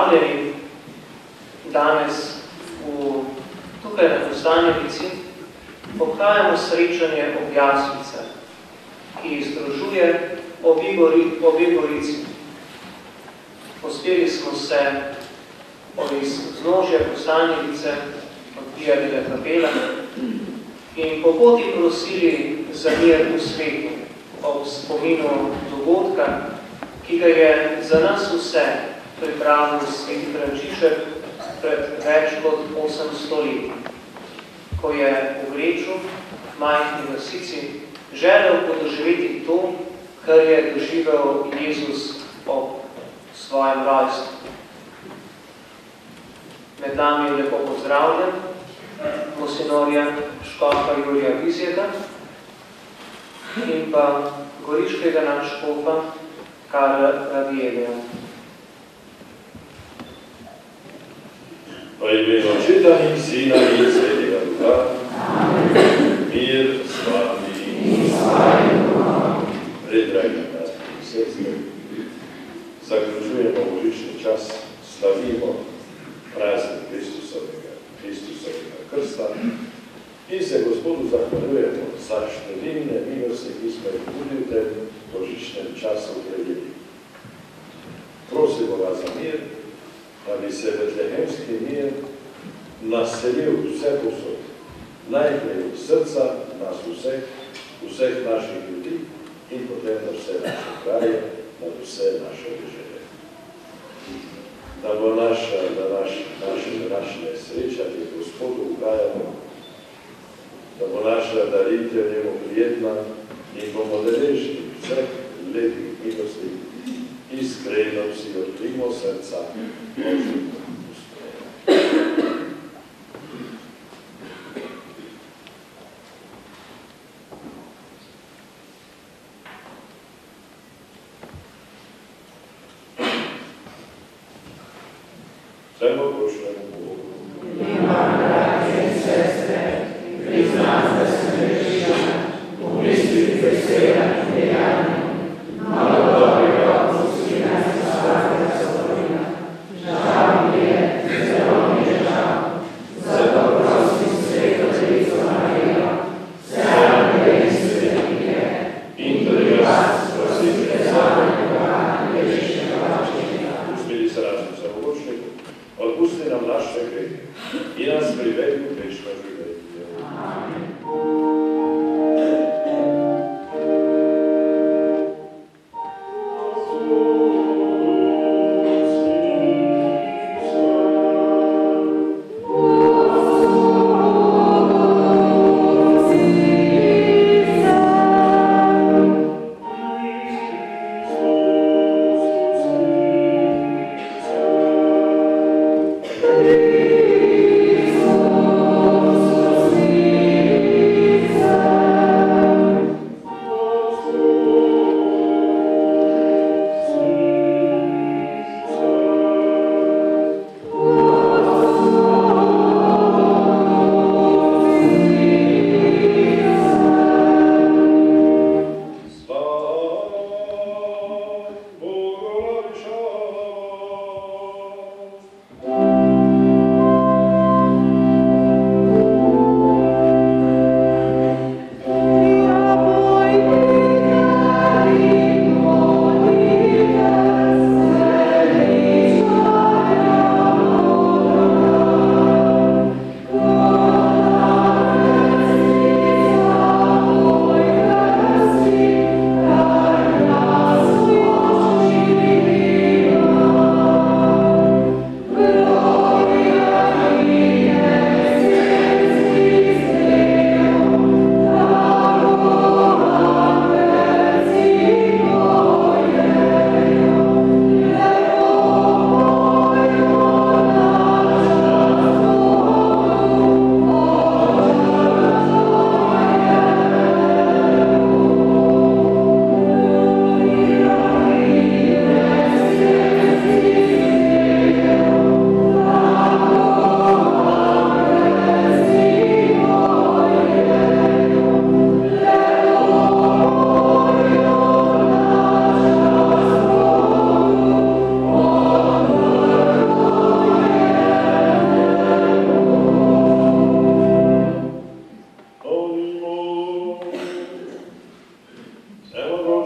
vabljeni danes tukaj na Kostanjevici obhajamo srečanje ob jaslicah, ki združuje obe gorici. Pospeli smo se iz vznožja Kostanjevice, od Via della Capella, in po poti prosili za mir v svetu, ob spominu dogodka, ki ga je za nas vse pripravil sveti Frančišek pred več kot 800 leti, ko je v Greču, majhni vasici, želel podoživeti to, kar je doživel Jezus ob svojem rojstvu. Med nami je lepo pozdravljen monsinorja škofa Jurija Vizjaka in pa goriškega nadškofa Karla Radijeveja. V imenu Očeta in Sina in Svetega Duha, mir s vami. Predragi bratje in sestre, zaključujemo božični čas, slavimo praznik Kristusovega krsta in se Gospodu zahvaljujemo za številne milosti, ki smo jih tudi v tem božičnem času prejeli. Prosimo vas za mir, da bi se betlehemski mir naselil vse posod, najprej v srca nas vseh naših ljudi in potem na vse naše kraje, na vse naše dežele. Da bo naše srečanje Gospodu ugajamo, da bo naša daritev njemu prijetna in bomo deležni vseh lepih milosti. Iskreno si odkrimo srca Božjega. Vsemo Božjemu Bogu. Ima bratje in sestre, priznam, da sem grešna, v mislih, besedah in dejanjih, malo dobrega opusti nas iz svojega soborina. Žal mi je, zelo mi je žal, zato prosim Sveto Devico Marijo, vse angele in svetnike in tudi vas prosite zame Boga grešnega očeta. Usmili se našem samomočniku, odpusti nam naše grehe in nas privedi v večno življenje. Amen.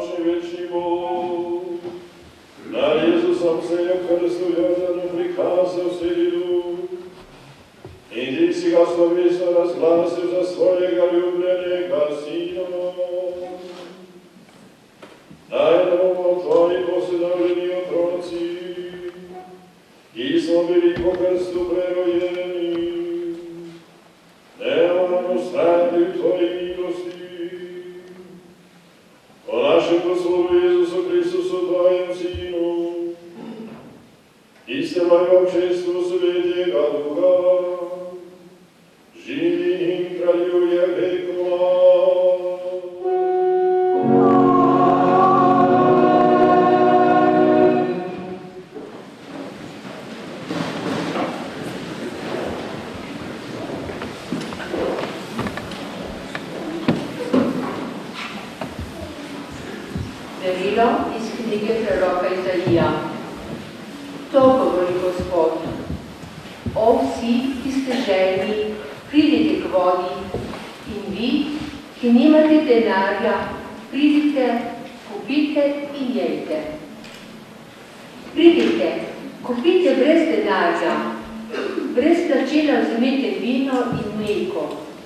močni večni Bog, nad Jezusom se je v krstu Jordanu prikazal Sveti Duh, in ti si ga slovesno razglasil za svojega ljubljenega Sina. Daj, da bomo tvoji posedovljeni otroci, ki smo bili po krstu prerojeni, neomano ustrajali v tvoji milosti. Po našem Gospodu Jezusu Kristusu, tvojem Sinu, ki ste v občestvu Svetega Duha, živi in kraljuje vekoma. Berilo iz knjige proroka Izaija. To govori Gospod. O vsi, ki ste željni, pridite k vodi, in vi, ki nimate denarja, pridite, kupite in jejte. Pridite, kupite brez denarja, brez plačila vzemite vino in mleko.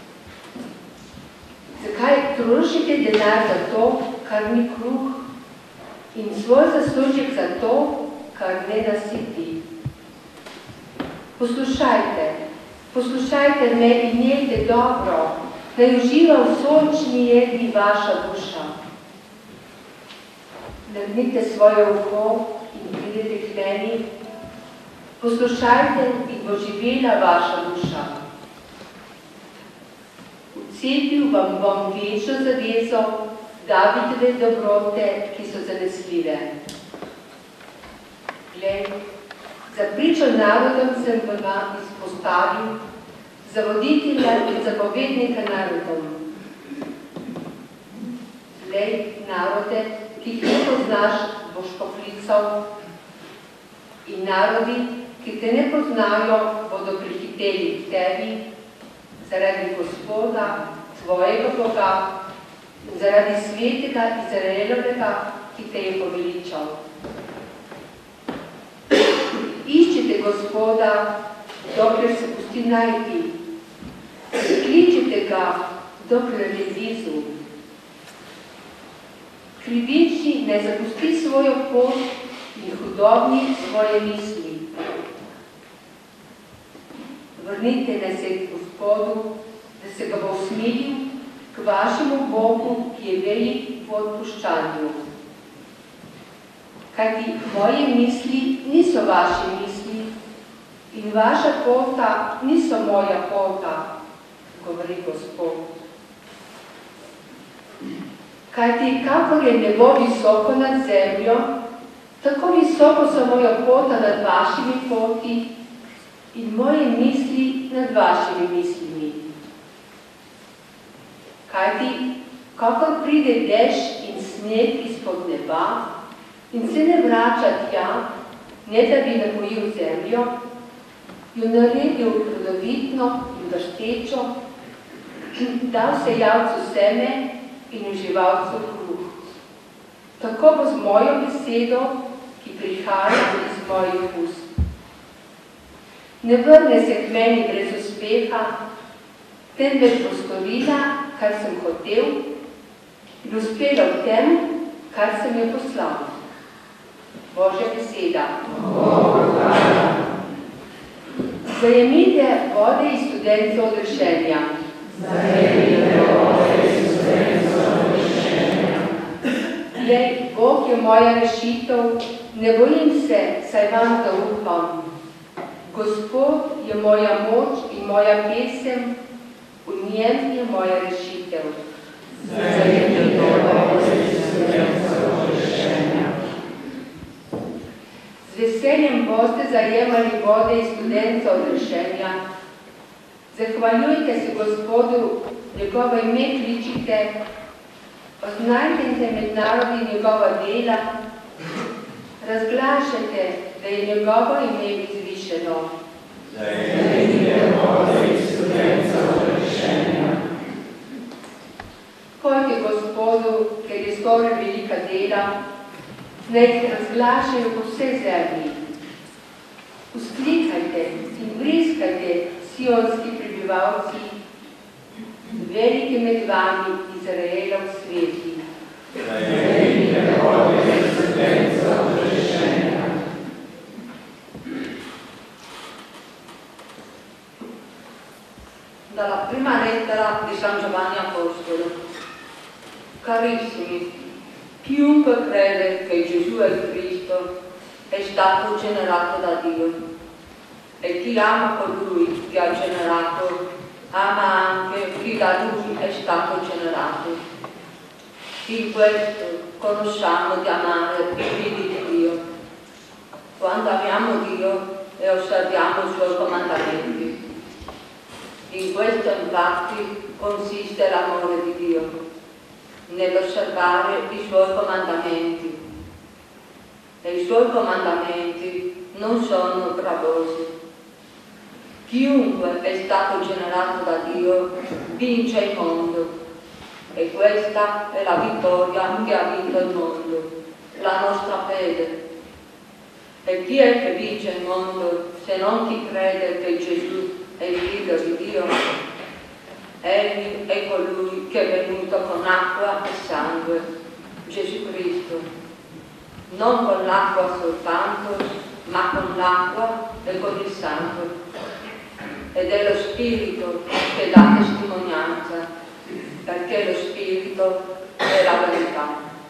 Zakaj trošite denar za to, kar ni kruh, in svoj zaslužek za to, kar ne nasiti? Poslušajte me in jejte dobro, naj uživa v sočni jedi vaša duša. Nagnite svoje uho in pridete k meni, poslušajte in bo živela vaša duša. Vcepil vam bom večno zavezo, Davidove dobrote, ki so zanesljive. Glej, za pričo narodom sem vam izpostavil, za voditelja in zapovednika narodom. Glej, narode, ki jih ne poznaš, boš poklical, in narodi, ki te ne poznajo, bodo prihiteli k tebi, zaradi Gospoda, tvojega Boga, zaradi svetega Izraelovega, ki te je poveličal. Iščite Gospoda, dokler se pusti najti. Kličite ga, dokler je blizu. Krivični ne zapusti svojo pot in hudobni svoje misli. Vrnite na se k Gospodu, da se ga bo usmilil, k vašemu Bogu, ki je velik v odpuščanju. Kajti moje misli niso vaše misli in vaša pota niso moja pota, govori Gospod. Kajti kakor je nebo visoko nad zemljo, tako visoko so moja pota nad vašimi poti in moje misli nad vašimi mislimi. Kajti, kakor pride dež in sneg izpod neba in se ne vrača tja, ne da bi napojil zemljo, jo naredil rodovitno in vrštečo, dal sejalcu seme in uživalcu kruh. Tako bo z mojo besedo, ki prihaja iz mojih ust. Ne vrne se k meni brez uspeha, temveč bo storila, kar sem hotel, in uspela v tem, kar sem jo poslal. Božja beseda. Zajemite vode iz studenca odrešenja. Glej, Bog je moja rešitev, ne bojim se, saj vam zaupam. Gospod je moja moč in moja pesem, v njem je moja rešitev. Z veseljem boste zajemali vode iz studenca odrešenja. Zahvaljujte se Gospodu, njegovo ime kličite, oznajte med narodi njegova dela, razglašajte, da je njegovo ime izvišeno. Zajemite vode iz studenca odrešenja. Pojďte Gospodu, keď je skoro velika dela, nech razglašajo po vsej zemlji. Vzklikajte in vriskajte, sionski prebivalci, veliki med vami Izraela v sveti. Dalla prima lettera di San Giovanni Apostolo. Carissimi, chiunque crede che Gesù è il Cristo è stato generato da Dio, e chi ama colui che ha generato ama anche chi da lui è stato generato. In questo conosciamo di amare i figli di Dio, quando amiamo Dio e osserviamo i suoi comandamenti. In questo infatti consiste l'amore di Dio, nell'osservare i suoi comandamenti. E i suoi comandamenti non sono gravosi. Chiunque è stato generato da Dio vince il mondo, e questa è la vittoria che ha vinto il mondo, la nostra fede. E chi è che vince il mondo se non chi crede che Gesù è il Figlio di Dio? Egli è colui che è venuto con acqua e sangue, Gesù Cristo, non con l'acqua soltanto, ma con l'acqua e con il sangue. Ed è lo Spirito che dà testimonianza, perché lo Spirito è la verità.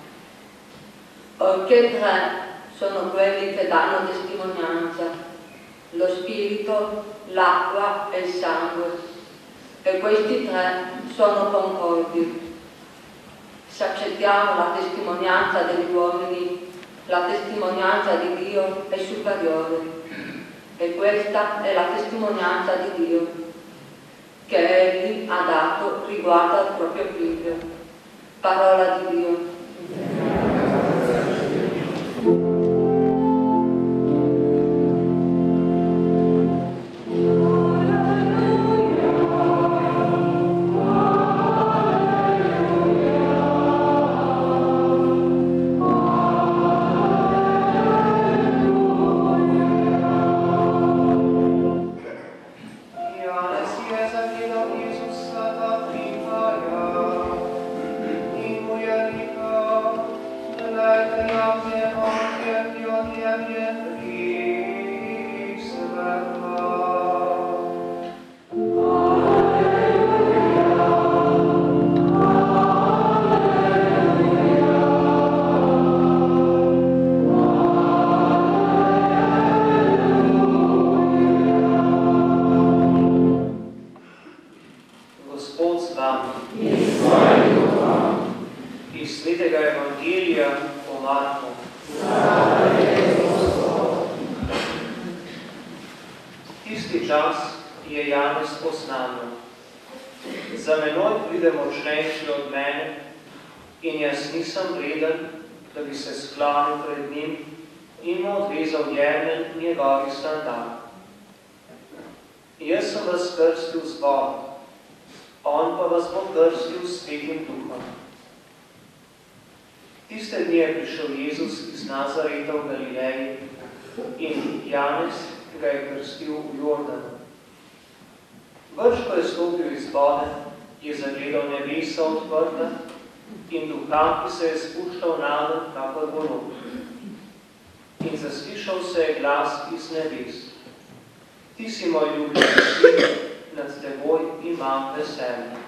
Poiché tre sono quelli che danno testimonianza: lo Spirito, l'acqua e il sangue. E questi tre sono concordi. Se accettiamo la testimonianza degli uomini, la testimonianza di Dio è superiore. E questa è la testimonianza di Dio, che Egli ha dato riguardo al proprio Figlio. Parola di Dio. Jaz sem vas krstil z vodo, on pa vas bo krstil s Svetim Duhom. Tiste dni je prišel Jezus iz Nazareta v Galileji in Janez ga je krstil v Jordanu. Brž ko je stopil iz vode, je zagledal nebesa odprta in Duha, ki se je spuščal name kakor golub. In zaslišal se je glas iz nebes: Ti si moj ljubljeni sin, nad teboj imam veselje.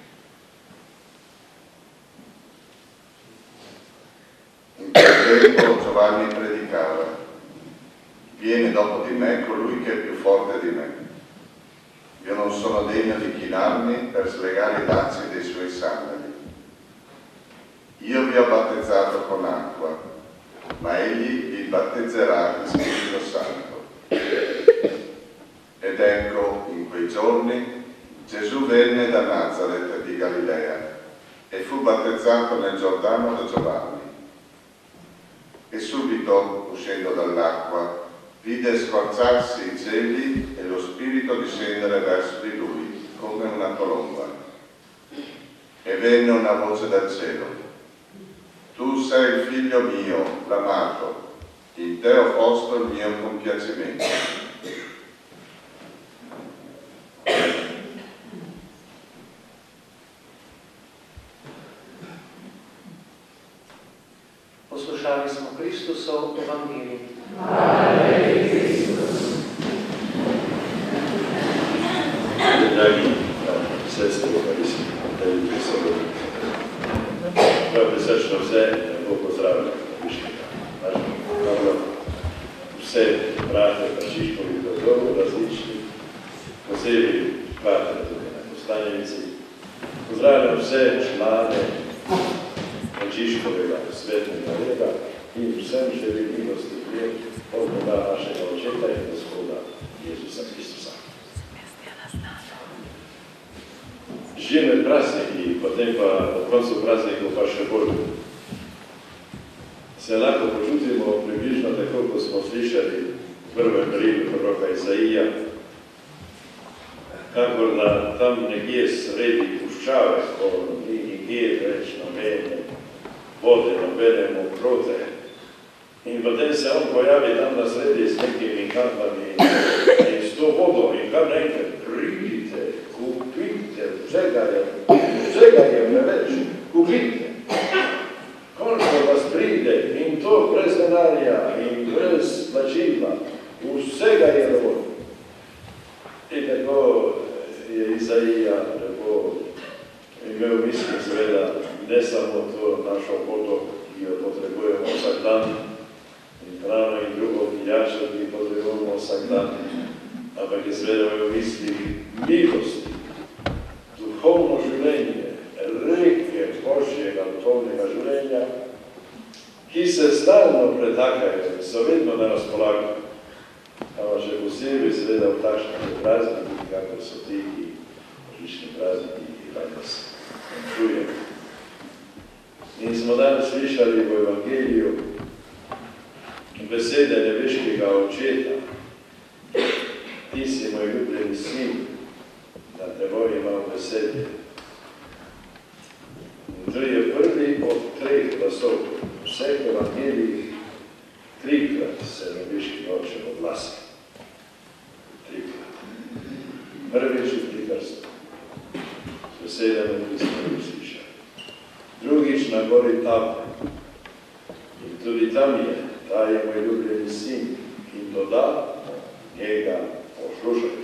In quel tempo Giovanni predicava: Viene dopo di me colui che è più forte di me. Io non sono degno di chinarmi per slegare i lacci dei suoi sandali. Io vi ho battezzato con acqua, ma egli vi battezzerà di Spirito Santo. Ed ecco, in quei giorni, Gesù venne da Nazaret di Galilea e fu battezzato nel Giordano da Giovanni. E subito, uscendo dall'acqua, vide squarciarsi i cieli e lo Spirito discendere verso di lui, come una colomba. E venne una voce dal cielo: tu sei il figlio mio, l'amato, in te ho posto il mio compiacimento. Poslušali smo Kristusov evangelij. Dragi sestre, dragi prisotni, prav prisrčno vse lepo pozdravljam vse brate Frančiškovih bratov, različnih, posebej brate tukaj na Kostanjevici. Pozdravljam vse člane Frančiškovega svetnega reda in vsem želim milosti mir od Boga našega Očeta in Gospoda Jezusa Kristusa. Že med prazniki, potem pa na koncu praznikov pa še bolj. Se lahko počutimo približno tako, kot smo slišali v prvem berilu proroka Izaija, kakor da tam nekje sredi puščave, ko ni nikjer več nobene vode, nobene mokrote. In potem se on pojavi tam na sredi s nekimi kampami in s to vodo in kar nekaj pridite, kupite, vsega je preveč, kupite. Končno vas pride in to brez denarja in brez plačila, vsega je dovolj. In tako je Izaija lepo imel misli, seveda, ne samo to našo vodo, ki jo potrebujemo vsak dan, in hrano in drugo pijačo, ki potrebujemo vsak dan, ampak je seveda imel misli milosti, duhovno življenje, reke Božjega duhovnega življenja, ki se stalno pretakajo, so vedno na razpolago, ampak še posebej seveda v takšnih praznikih, kakor so ti božični prazniki, ki danes čujemo. In smo danes slišali v Evangeliju besede nebeškega Očeta: ti si moj ljubljeni sin, nad teboj imam veselje. In to je prvi od 3 glasov. V vseh evangelijih 3-krat se nebeški Oče oglasi. 3-krat. Prvič pri krstu, s besedami, ki smo jih slišali. Drugič na gori Tabor. In tudi tam je: ta je moj ljubljeni sin, in doda: njega poslušajte.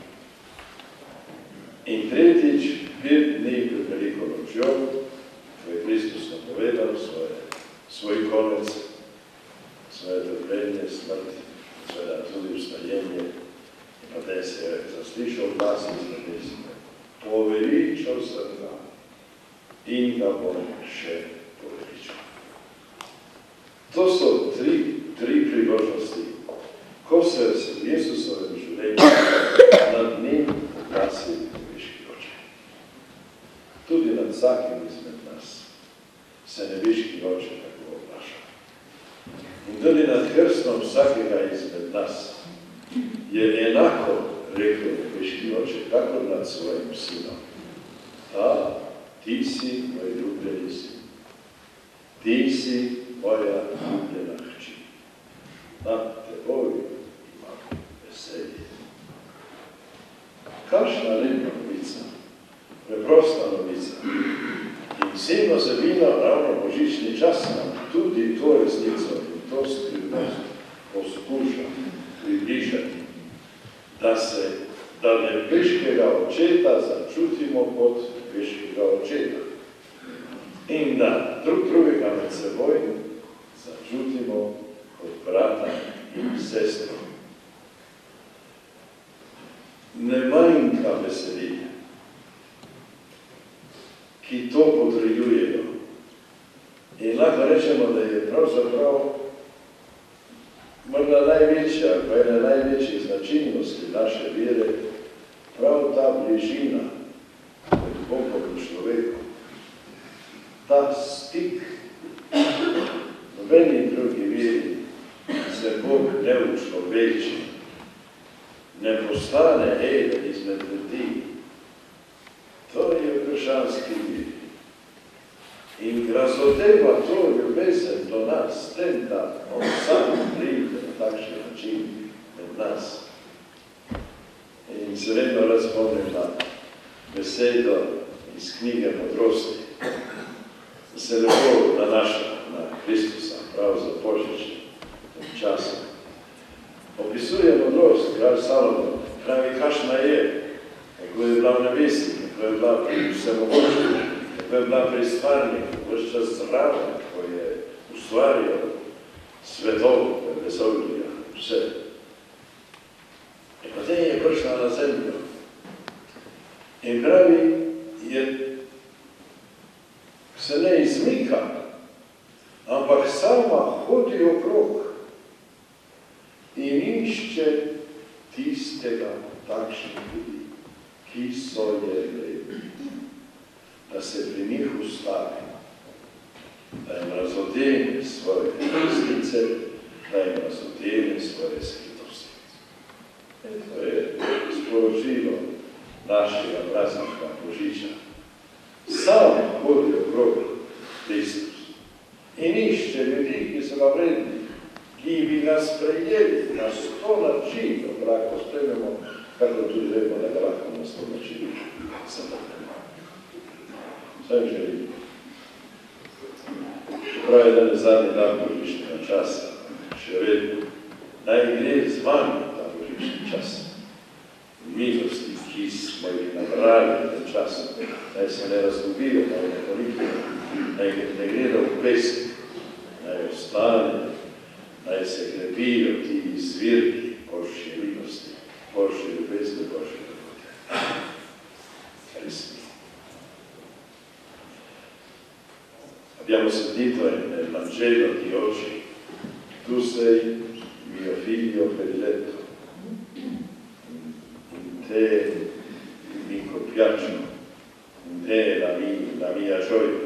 In tretjič, 5 dni pred veliko nočjo, ko je Kristus napovedal svoj konec, svoje trpljenje, smrt, seveda tudi vstajenje, in potem se je zaslišal glas iz nebesa: poveličal sem ga in ga bom še poveličal. To so tri priložnosti, ko se v Jesusovem življenju nad njim oglasi nebeški Oče. Tudi nad vsakim izmed nas se nebeški Oče tako oglaša. In tudi nad krstom vsakega izmed nas je enako rekel nebeški Oče, kakor nad svojim sinom: ti si moj ljubljeni sin, ti si moja ljubljena hči, nad teboj imam veselje. Kakšna lepa novica, preprosta novica. In vsem osebino ravno božični čas nam tudi to resnico in to skrivnost poskuša približati, da nebeškega Očeta začutimo kot nebeškega Očeta in da drugega med seboj začutimo kot brata in sestro. Ne manjka veselje, ki to potrjujejo. In lahko rečemo, da je pravzaprav morda največja, pa ena največjih značilnosti naše vere, prav ta bližina med Bogom in človekom. Ta stik, nobeni drugi veri se Bog ne učloveči, ne postane eden izmed ljudi. To je v krščanski veri. in razotevatorio vesel do nas tenta on sam pride na takšen način med nas. In se vedno razpomnim na besedo iz knjige Modrosti, da se lepo nanaša na Kristusa, prav za božičnim časom. Opisuje modrost, kralj Salomon, pravi, kakšna je, kako je bila v nebesi, kako je bila pri vsemogočnosti, kako je bila pri stvarniku, vse čas zraven, ko je ustvarjal svetov, vesolja, vse. In potem je prišla na zemljo. In pravi, se ne izmika, ampak sama hodi okrog in išče tistega takšnih ljudi, ki so je vredni, da se pri njih ustavi, da jim razodene svoje resnice, da jim razodene svoje skritosti. To je sporočilo našega praznika Božiča. Sam hodi okrog Kristus in išče ljudi, ki so ga vredni, ki bi ga sprejeli na 100 načinov, lahko sprejmemo, kako tudi vemo, da ga lahko na 100 načinov zavrnemo. Vsem želim. Čeprav je danes zadnji dan božičnega časa, še vedno, naj gre z vami ta božični čas. Milosti, ki smo jih nabrali v tem času, naj se ne razdobijo, naj ne ponikajo, naj ne gredo v pesek, naj ostane, naj se krepijo ti izvirki Božje milosti, Božje ljubezni, Božje ljubote. Resni. Abbiamo sentito nel Vangelo di oggi, tu sei mio figlio prediletto, in te mi compiaccio, in te la mia gioia.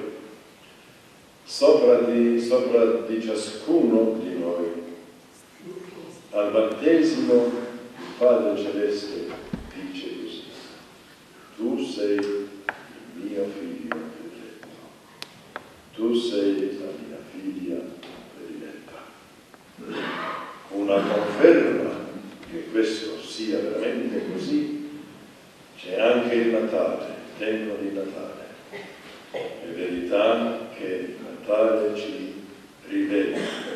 Sopra di ciascuno di noi, al battesimo il Padre Celeste dice così: tu sei il mio figlio predetto, tu sei la mia figlia prediletta. Una conferma che questo sia veramente così c'è anche il Natale, il tempo di Natale. È verità che il Natale ci rivela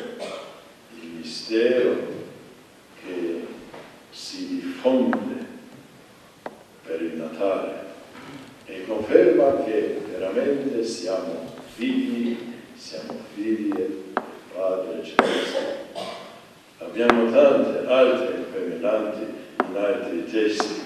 il mistero che si diffonde per il Natale e conferma che veramente siamo figlie del Padre Celeste. Abbiamo tante altre incriminanti in altri testi,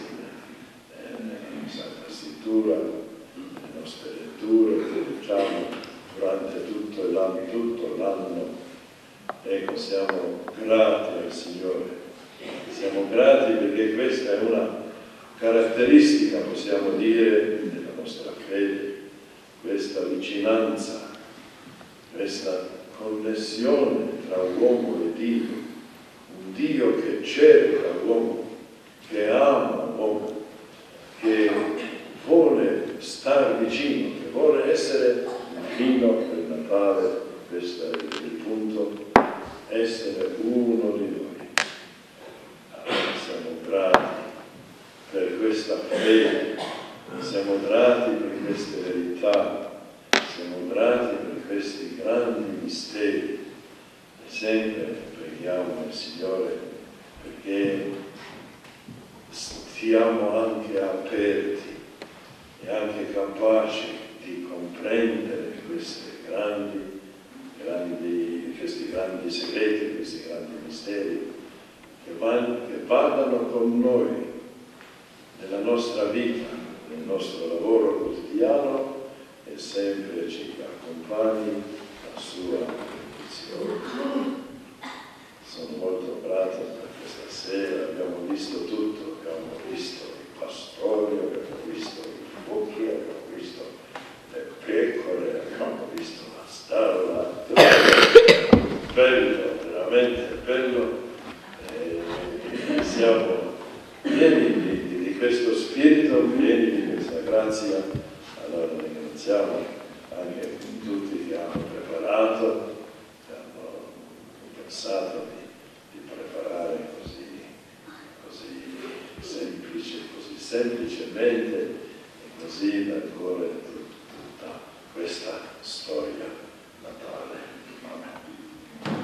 nella Sacra Scrittura, le nostre letture che facciamo durante tutto l'anno. Ecco, siamo grati al Signore. Siamo grati perché questa è una caratteristica, possiamo dire, della nostra fede, questa vicinanza, questa connessione tra uomo e Dio, un Dio che cerca l'uomo, che ama l'uomo, che vuole star vicino, che vuole essere vicino per Natale. Questo è il punto, essere uno di noi. Siamo grati per questa fede, siamo grati per queste verità, siamo grati per questi grandi misteri. E sempre preghiamo il Signore perché stiamo anche aperti e anche capaci di comprendere questi grandi segreti, questi grandi misteri che vadano con noi nella nostra vita, nel nostro lavoro quotidiano e sempre ci accompagni la sua benedizione. Sono molto grato per questa sera, abbiamo visto tutto, abbiamo visto i pastori, abbiamo visto i fuochi, abbiamo visto le pecore, abbiamo visto la stalla, bello, veramente bello, e siamo pieni di questo spirito, pieni di questa grazia. Allora ringraziamo anche tutti chiamato, che hanno pensato di preparare così semplicemente e così dal cuore tutta questa storia natale. Amen.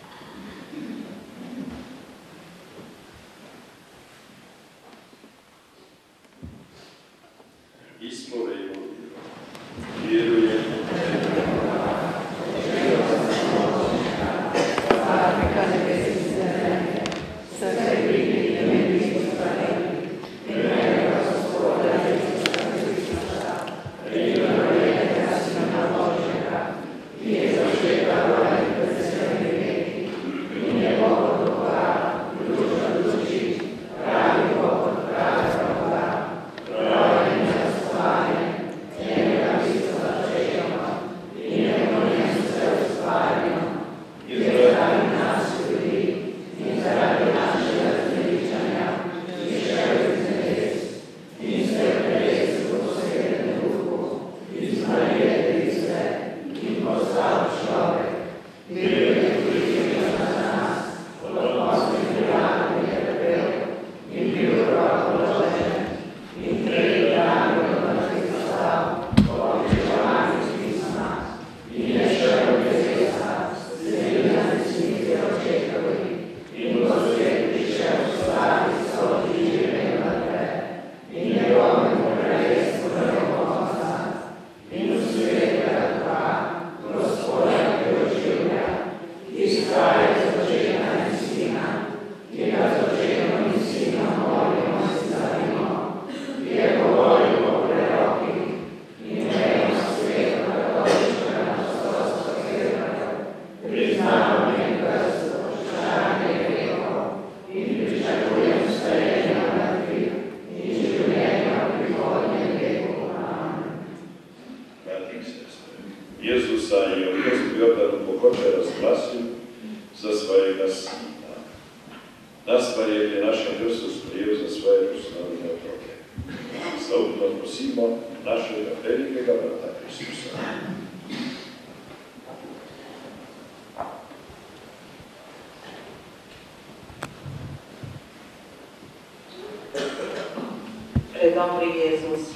Predobri Jezus,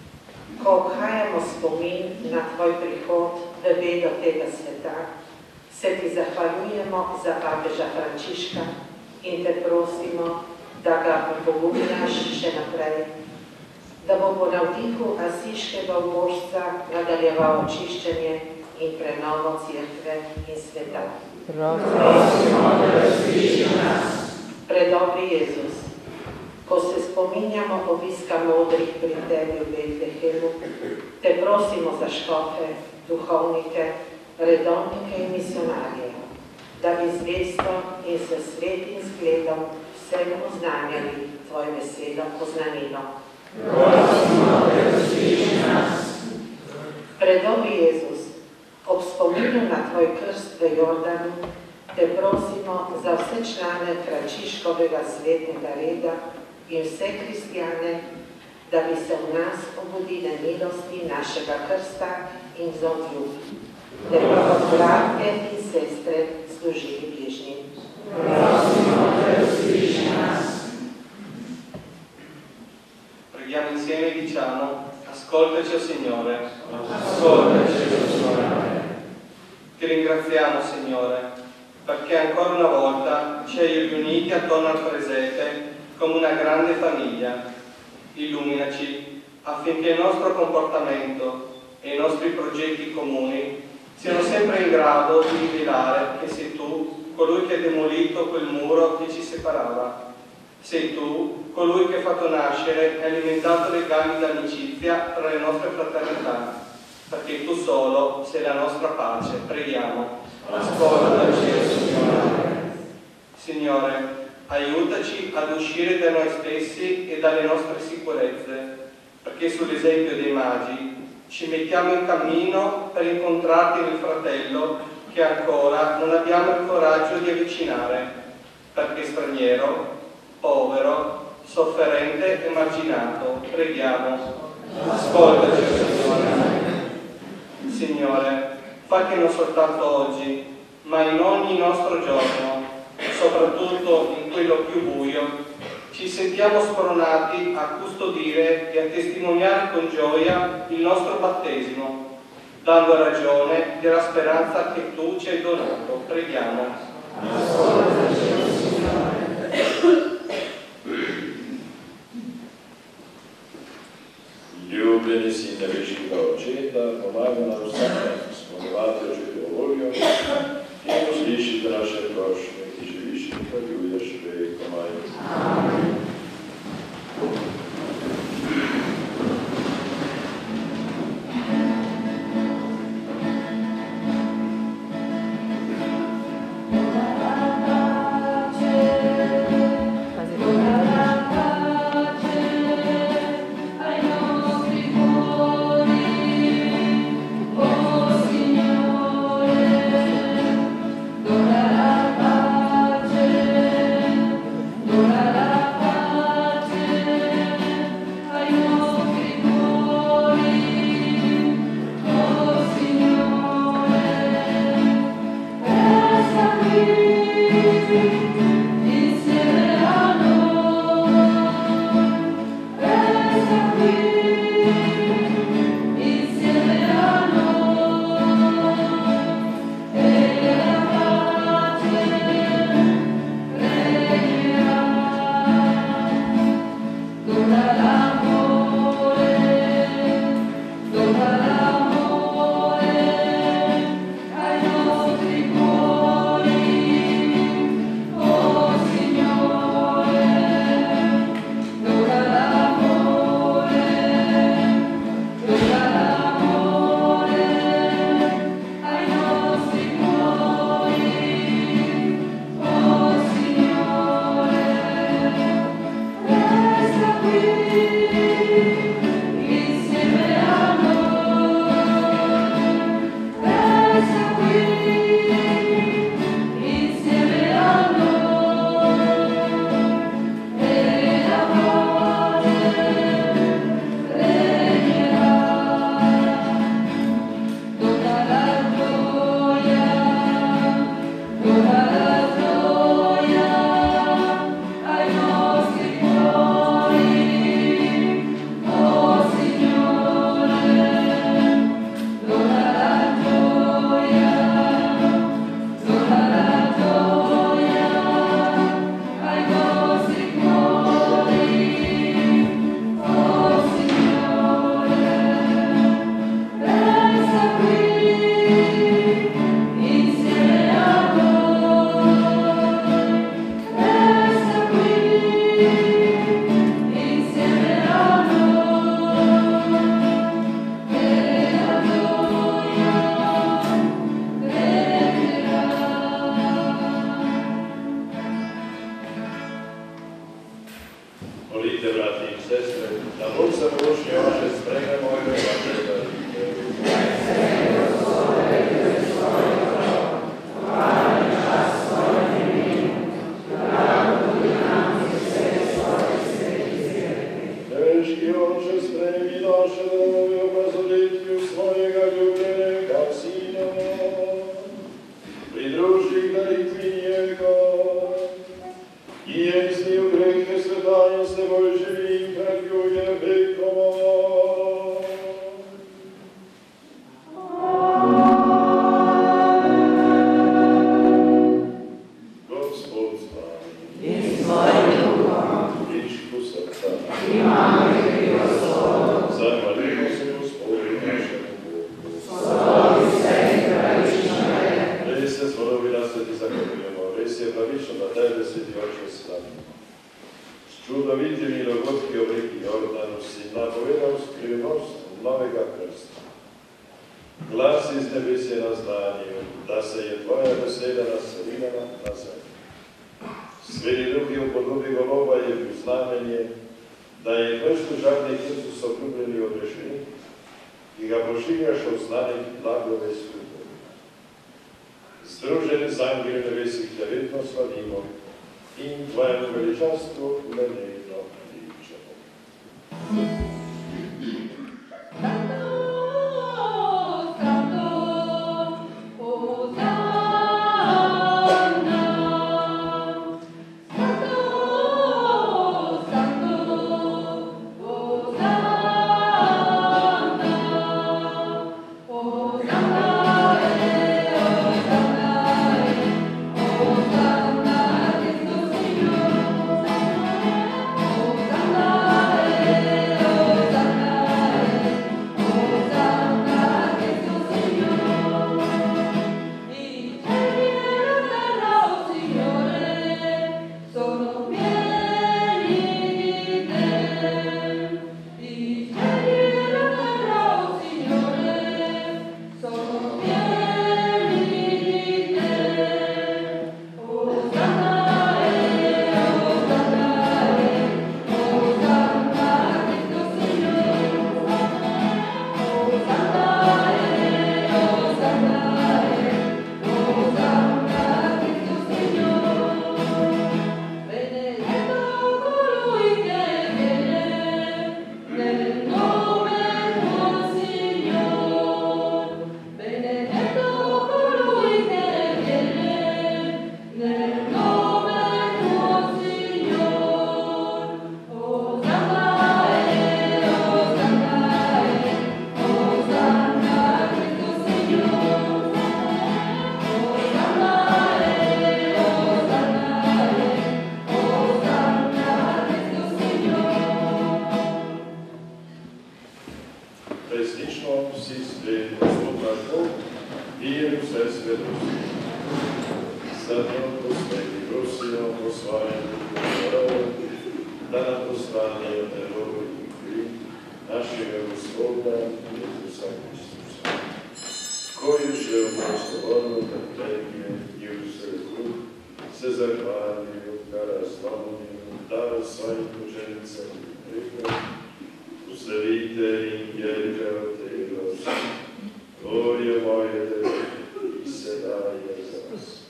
ko obhajamo spomin na tvoj prihod v bedo tega sveta, se ti zahvaljujemo za papeža Frančiška in te prosimo, da ga pogumljaš še naprej, da bo po navdihu asiškega ubožca nadaljeval očiščenje in prenovo cerkve in sveta. Prosimo, da različi nas. Predobri Jezus, ko se spominjamo obiska modrih pri tebi v Betlehemu, te prosimo za škofe, duhovnike, redovnike in misionarje, da bi zvesto in s svetim zgledom vsem oznanjali tvoj besedo poznanilo. Prosimo, da različi nas. Predobri Jezus, ob spominu na tvoj krst v Jordanu, te prosimo za vse člane Frančiškovega svetnega reda in vse kristjane, da bi se v nas obudile milosti našega krsta in vzobljub, da bi kot bratje in sestre služili bližnjim. Prosimo, da različi nas. Preghiamo insieme e diciamo: ascoltaci, o Signore. Ascoltaci, o Signore. Ti ringraziamo, Signore, perché ancora una volta ci hai riuniti attorno al presepe come una grande famiglia. Illuminaci affinché il nostro comportamento e i nostri progetti comuni siano sempre in grado di rivelare che sei tu colui che ha demolito quel muro che ci separava. Sei tu colui che ha fatto nascere e alimentato legami d'amicizia tra le nostre fraternità, perché tu solo sei la nostra pace. Preghiamo. Ascoltaci, Signore. Signore, aiutaci ad uscire da noi stessi e dalle nostre sicurezze, perché sull'esempio dei magi ci mettiamo in cammino per incontrarti nel fratello che ancora non abbiamo il coraggio di avvicinare, perché straniero, povero, sofferente e marginato. Preghiamo. Ascoltaci, Signore. Signore, fa che non soltanto oggi, ma in ogni nostro giorno, soprattutto in quello più buio, ci sentiamo spronati a custodire e a testimoniare con gioia il nostro battesimo, dando ragione della speranza che tu ci hai donato. Preghiamo. Ljubljeni sine večnega očeta, pomagaj nam vsakaj izpolnjevati očetovo voljo in poslišite naše prošnje, ki živiš in hvaljuješ preko Maja. Amen. Zato posveti prosimo posvajanje da nam poslanje terori našega Gospoda Jezusa Hristusa, koji je u prostovoljno trpljenje i u srdu se zahvalio da razdomnio, dao svojim učenicama i rekao: uzavite i jedite od tega, to je moje telo i se daje za vas.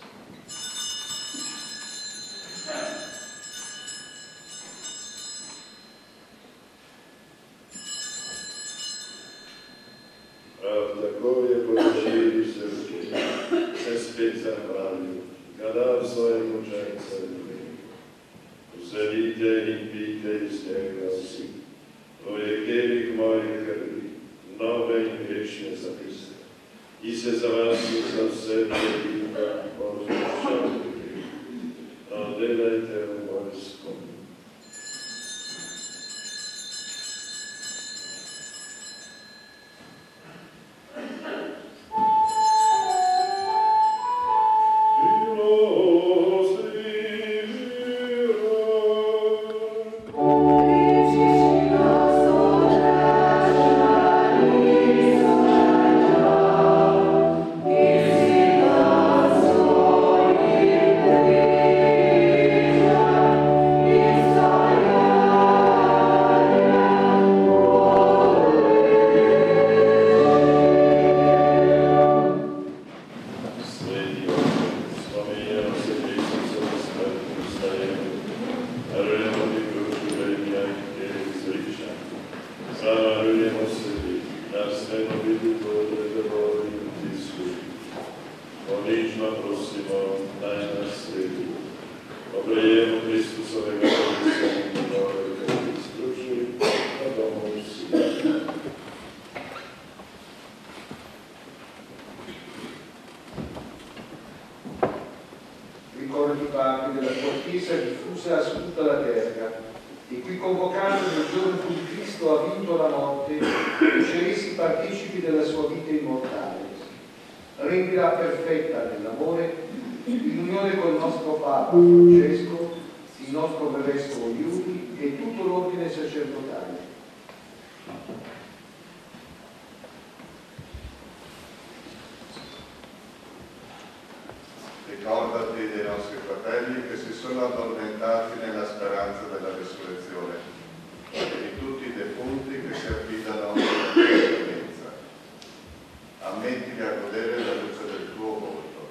Prav tako je poživio se učenje, se spet zahvalio, ga dao svojim učenicama. Uzavite in pijte iz njega vsi. To je kelih mojih krvi, nove in večne za Hrista. I se za vas i za vse ljudima odpuščavate. No, delajte v moj spomin. Ricordati dei nostri fratelli che si sono addormentati nella speranza della risurrezione e di tutti i defunti che si affidano alla tua clemenza. Ammettili a godere la luce del tuo volto.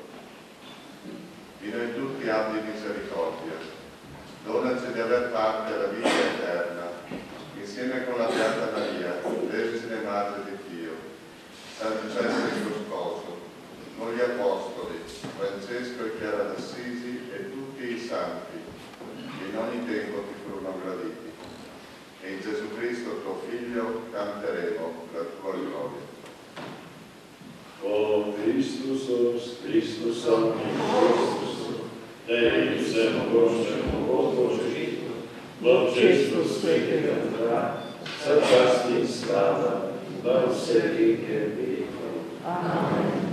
Di noi tutti abbi misericordia. Donaci di aver parte alla vita eterna, insieme con la Beata Maria, Vergine Madre di Dio, San Giuseppe suo sposo, con gli Apostoli, Francesco e Chiara d'Assisi e tutti i santi, che in ogni tempo ti furono graditi. E in Gesù Cristo, tuo Figlio, canteremo la tua gloria. O Christus, Christus omnibus, Deus et Božem Boží, Otčestus Pekera, sa čast i slava, na vse vike vekov. Amen.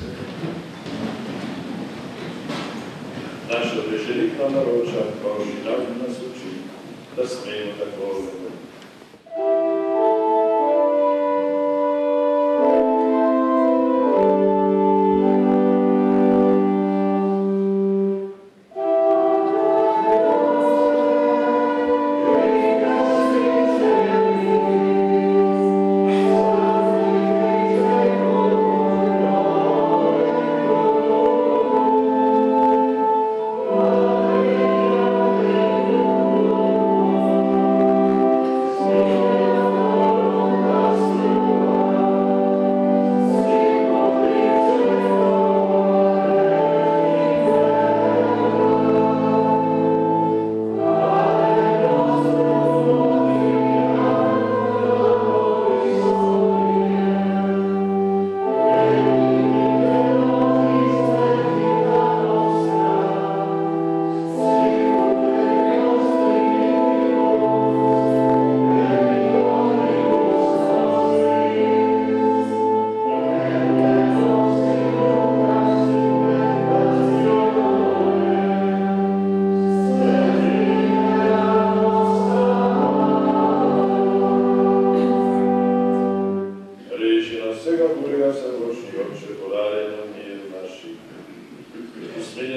Naša večerita naroča, Božji dan nas uči, da smemo tako govoriti. Amen.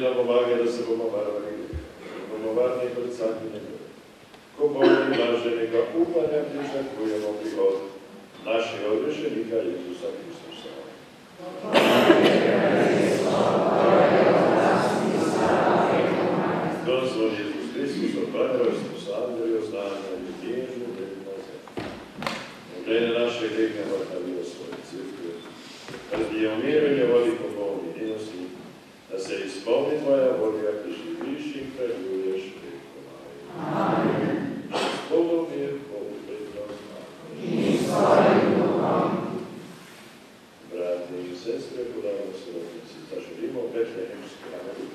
nam pomaga da se bomo varovali, bomo varni pred sami njegove. Ko bolji blaženega upanja pričakujemo prihod našega odrešenika Isusa Hristusa. Gospod Jezus Hristus, odbranjavstvo sa Andrejo znanja i djenju na zemlji. Oglede naše grehe vrtavio svoje crkve, razbije umirenje voli po bolni milosti, da se ispolni tvoja volja, ki živiš i kraljuješ preko Amen. S Bogom je povredno Brate i sestre, podavno srodnici, zaželimo betlehemske narodu.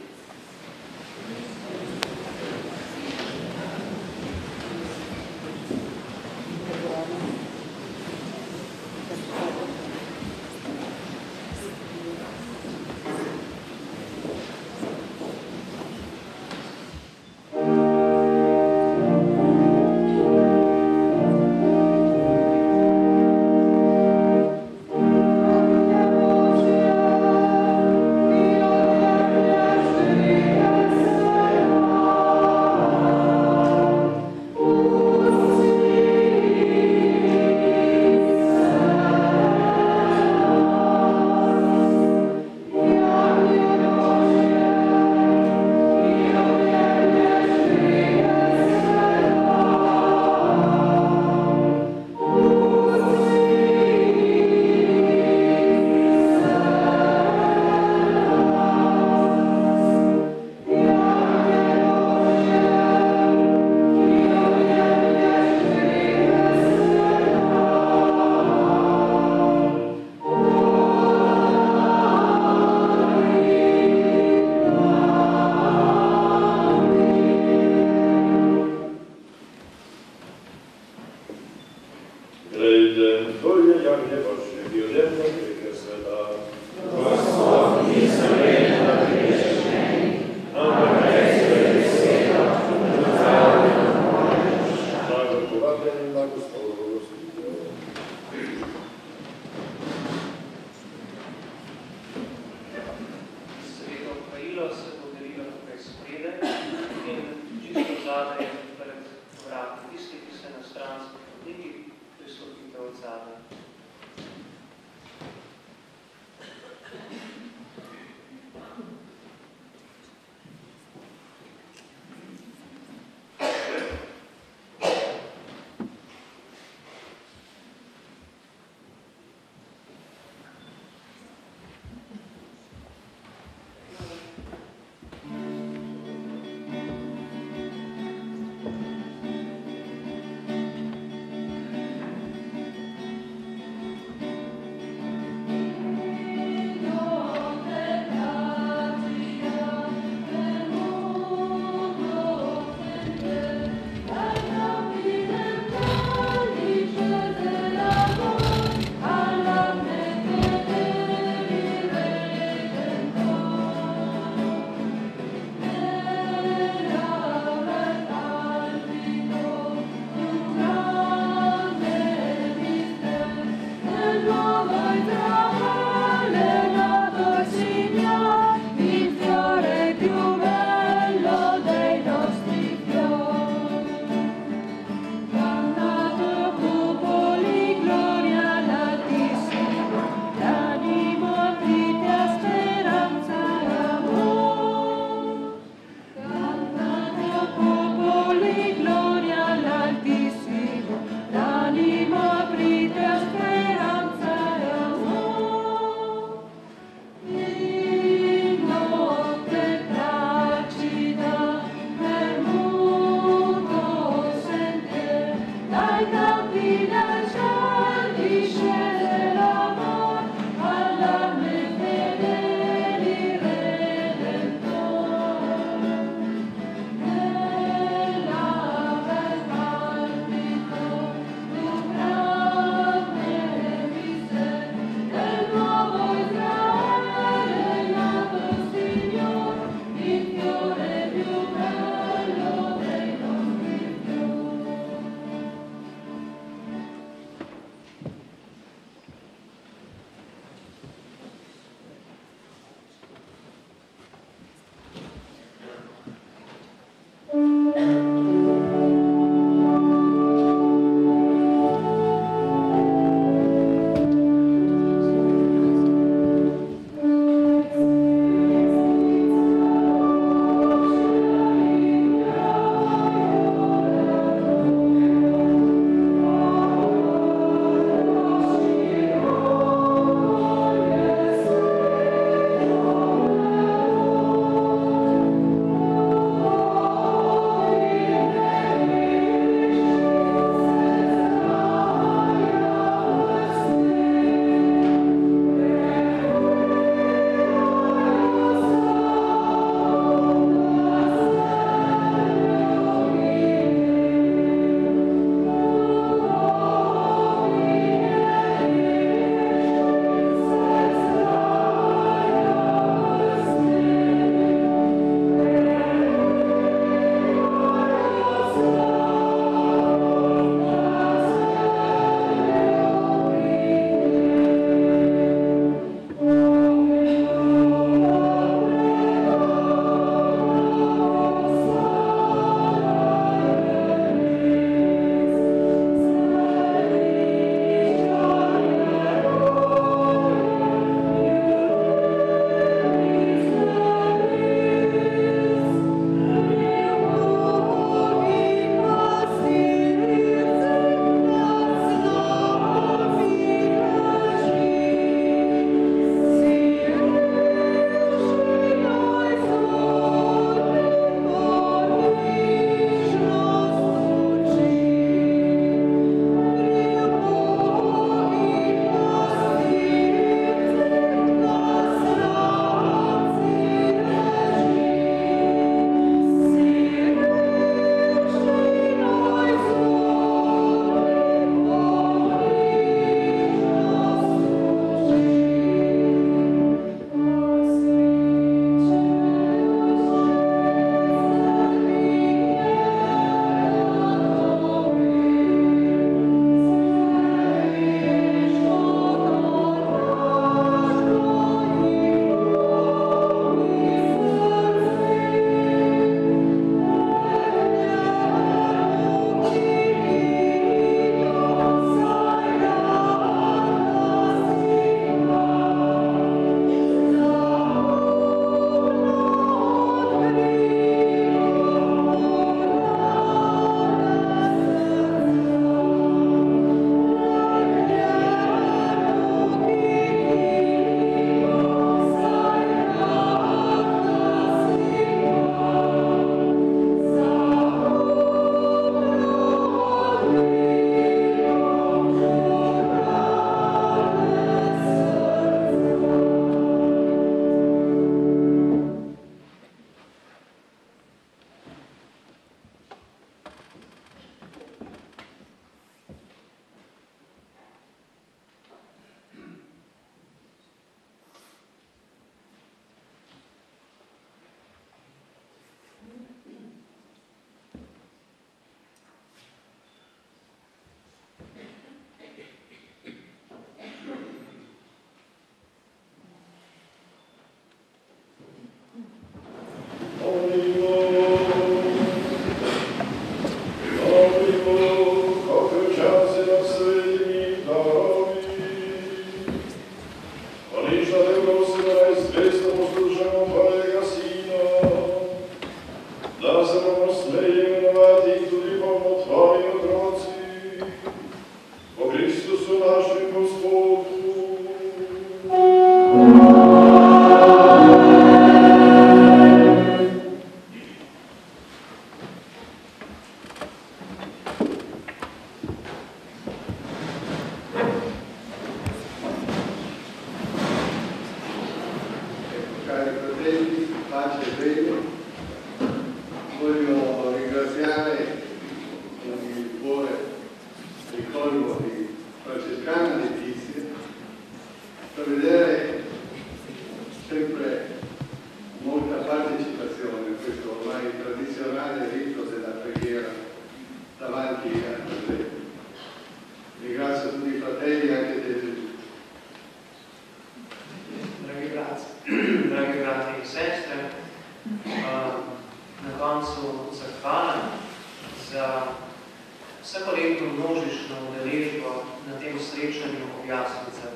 koncu zahvalen za vsakoletno množično udeležbo na tem srečanju objasnice.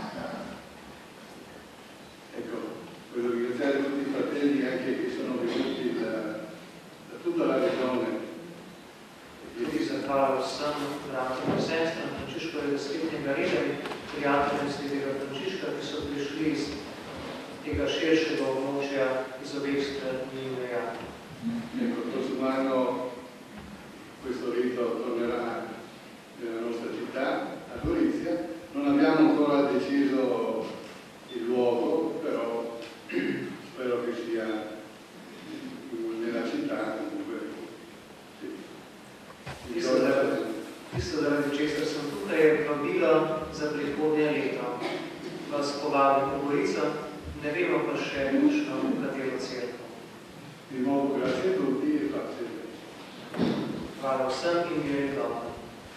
Ecco, voglio ringraziare tutti i fratelli anche che sono venuti da tutta la regione. Tudi zahvala vsem bratom in sestram Frančiškovega skritnega reda in prijateljem svetega Frančiška, ki so prišli iz tega širšega območja iz obeh strani meja. Ecco, il prossimo anno questo rito tornerà nella nostra città, a Gorizia. Non abbiamo ancora deciso il luogo, però spero che sia nella città comunque. Tisto, zaradi česar sem tukaj, je vabilo za prihodnje leto. Vas povabim v Gorico, ne vemo pa še točno v katero cerkev. Di nuovo grazie a tutti e pace. Hvala vsem in mir in dobro.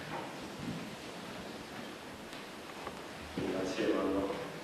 Grazie, Mando.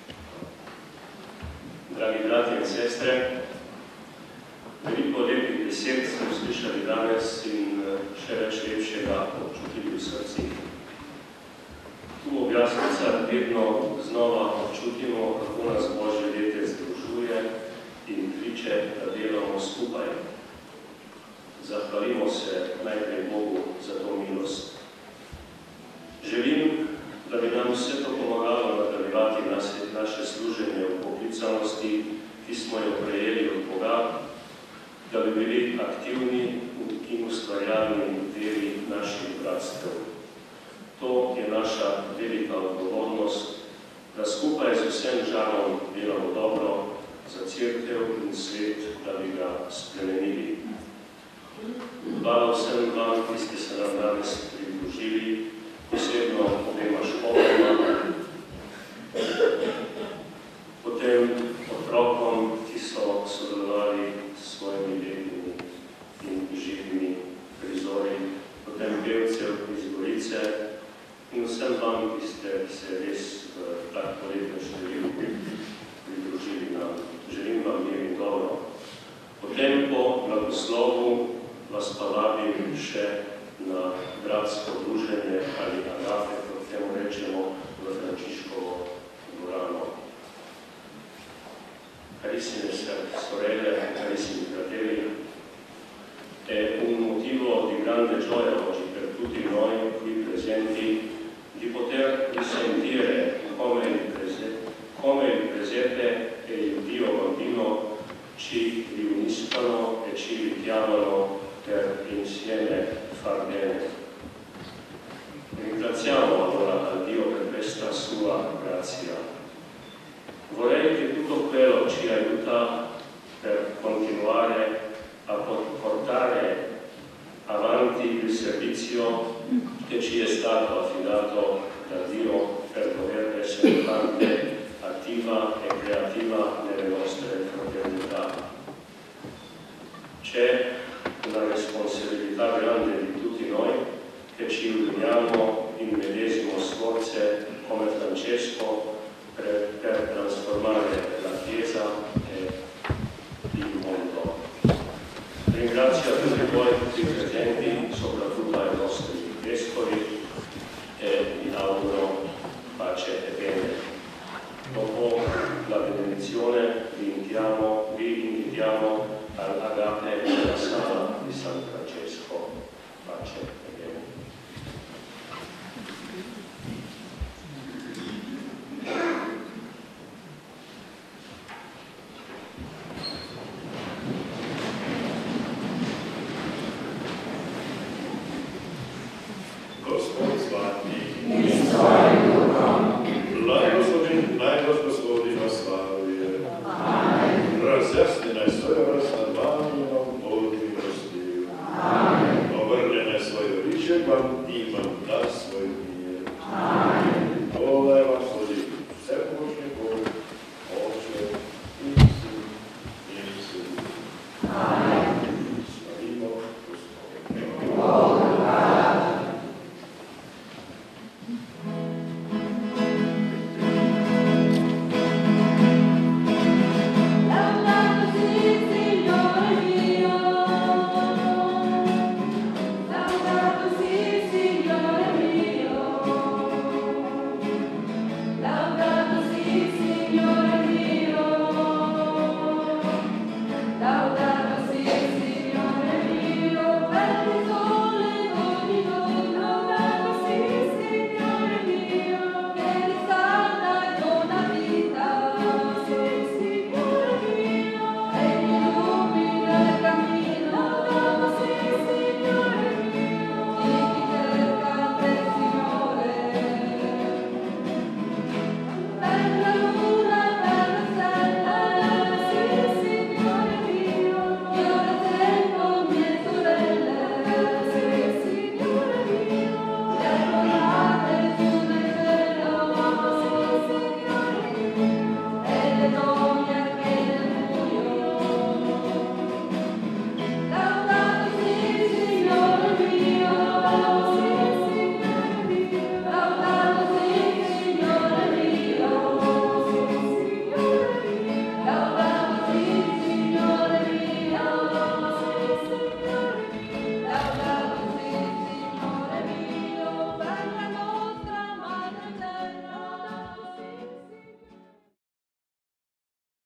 Dragi brati in sestre, veliko lepih besed smo slišali danes in še več lepšega občutili v srcih. Tu v Objasnicah vedno znova občutimo, kako nas Božje lete združuje in kliče, da delamo skupaj. Zahvalimo se najprej Bogu za to milost. Želim, da bi nam vse to pomagalo nadaljevati naše služenje v poklicanosti, ki smo jo prejeli od Boga, da bi bili aktivni in ustvarjalni v deli naših bratstev. To je naša velika odgovornost, da skupaj z vsem žarom delamo dobro za cerkev in svet, da bi ga spremenili. Hvala vsem vam, ki ste se nam danes pridružili, posebno obema školama, potem otrokom, ki so sodelovali s svojimi lepimi in živimi prizori, potem pevcev iz Gorice in vsem vam, ki ste se res v tak poletnem številu pridružili nam. Želim vam mir in dobro. Potem po blagoslovu vas pa vabim še na bratsko druženje ali agape, kot temu rečemo, v Frančiškovo dvorano. Carissime sorelle, carissimi fratelli, è un motivo di grande gioia oggi per tutti noi qui presenti di poter risentire come il presepe e il Dio bambino ci riuniscono e ci richiamano per insieme far bene. Ringraziamo allora a Dio per questa sua grazia. Vorrei che tutto quello ci aiuta per continuare a portare avanti il servizio che ci è stato affidato da Dio per poter essere parte attiva e creativa nelle nostre fraternità. C'è una responsabilità grande di tutti noi che ci uniamo in medesimo sforzo come Francesco per trasformare la Chiesa e il mondo. Ringrazio a tutti voi, tutti i presenti, soprattutto ai nostri vescovi e vi auguro pace e bene. Dopo la benedizione vi invitiamo all'agape della sala di San Francesco. Pace e bene. Gospod s vami. In s tvojim duhom. Blagoslovi vas varuje. Amen. Razjasni naj svoje vas nad vami, Bog milostiv. Amen. Obrne naj svoje liče vam